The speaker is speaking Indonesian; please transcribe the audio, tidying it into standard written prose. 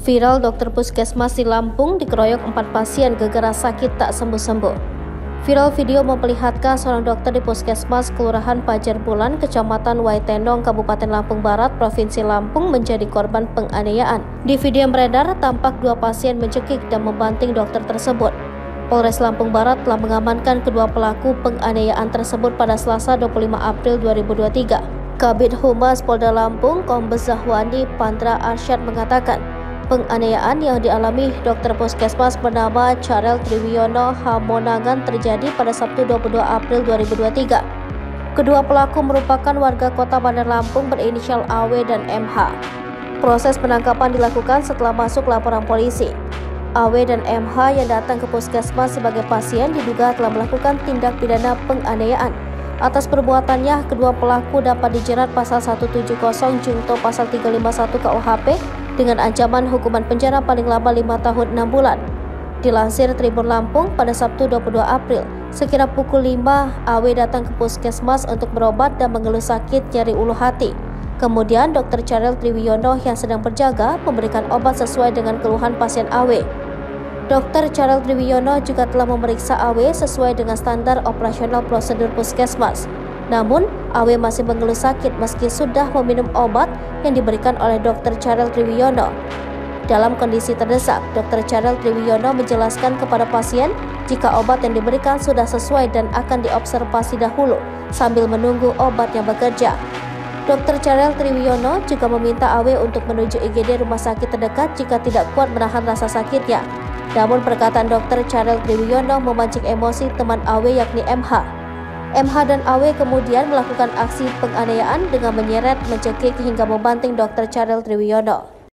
Viral dokter puskesmas di Lampung dikeroyok 4 pasien gara-gara sakit tak sembuh-sembuh. Viral video memperlihatkan seorang dokter di puskesmas Kelurahan Pajar Bulan, Kecamatan Waitenong, Kabupaten Lampung Barat, Provinsi Lampung menjadi korban penganiayaan. Di video yang beredar, tampak 2 pasien mencekik dan membanting dokter tersebut. Polres Lampung Barat telah mengamankan kedua pelaku penganiayaan tersebut pada Selasa 25 April 2023. Kabid Humas Polda Lampung, Kombes Zahwani Pandra Arsyad mengatakan, penganiayaan yang dialami dokter puskesmas bernama Charel Triwiono Hamonangan terjadi pada Sabtu 22 April 2023. Kedua pelaku merupakan warga kota Bandar Lampung berinisial AW dan MH. Proses penangkapan dilakukan setelah masuk laporan polisi. AW dan MH yang datang ke puskesmas sebagai pasien diduga telah melakukan tindak pidana penganiayaan. Atas perbuatannya, kedua pelaku dapat dijerat pasal 170 junto pasal 351 KUHP dengan ancaman hukuman penjara paling lama 5 tahun 6 bulan. Dilansir Tribun Lampung, pada Sabtu 22 April, sekira pukul 5, AW datang ke puskesmas untuk berobat dan mengeluh sakit nyeri ulu hati. Kemudian Dr. Charel Triwiono yang sedang berjaga memberikan obat sesuai dengan keluhan pasien AW. Dr. Charel Triwiono juga telah memeriksa AW sesuai dengan standar operasional prosedur puskesmas. Namun, AW masih mengeluh sakit meski sudah meminum obat yang diberikan oleh Dr. Charel Triwiono. Dalam kondisi terdesak, Dr. Charel Triwiono menjelaskan kepada pasien jika obat yang diberikan sudah sesuai dan akan diobservasi dahulu sambil menunggu obat yang bekerja. Dr. Charel Triwiono juga meminta AW untuk menuju IGD rumah sakit terdekat jika tidak kuat menahan rasa sakitnya. Namun perkataan Dr. Charel Triwiono memancing emosi teman AW yakni MH. MH dan AW kemudian melakukan aksi penganiayaan dengan menyeret, mencekik hingga membanting Dr. Charel Triwiono.